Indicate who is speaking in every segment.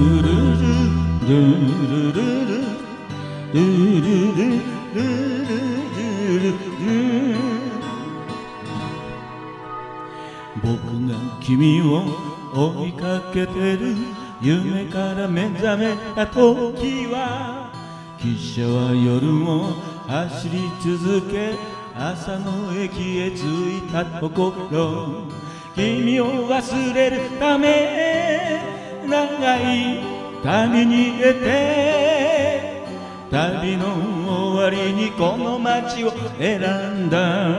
Speaker 1: 僕が君を追いかけてる夢から目覚めた時は汽車は夜も走り続け朝の駅へ着いたところ君を忘れるため長い旅に出て旅の終わりにこの街を選んだ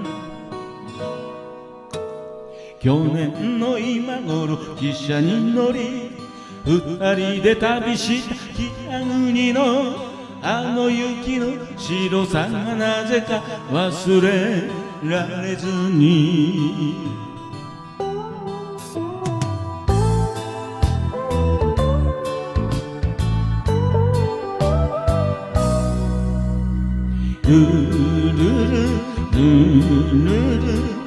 Speaker 1: 去年の今頃汽車に乗り二人で旅した北国のあの雪の白さがなぜか忘れられずにルルルルルル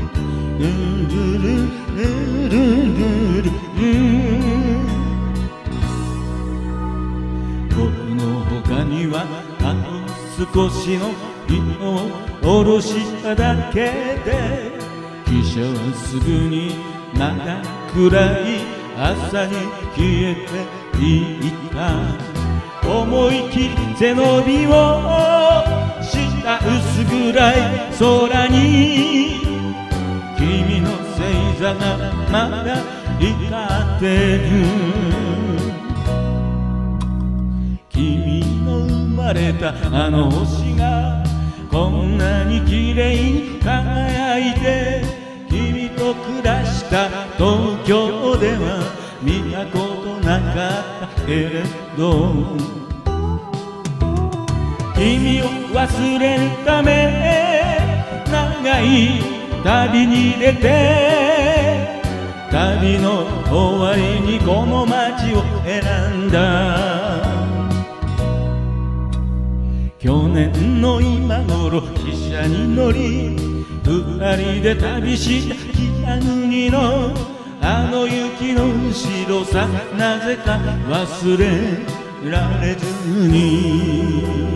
Speaker 1: 僕の他にはあと少しの糸を下ろしただけで汽車はすぐに長暗い朝に消えていった思い切り背伸びをした薄暗い空に君の星座がまだ光ってる君の生まれたあの星がこんなに綺麗に輝いて君と暮らした東京では見たことなかったけれど君を忘れるため長い旅に出て旅の終わりにこの街を選んだ去年の今頃汽車に乗り二人で旅した北国のあの雪の白さなぜか忘れられずに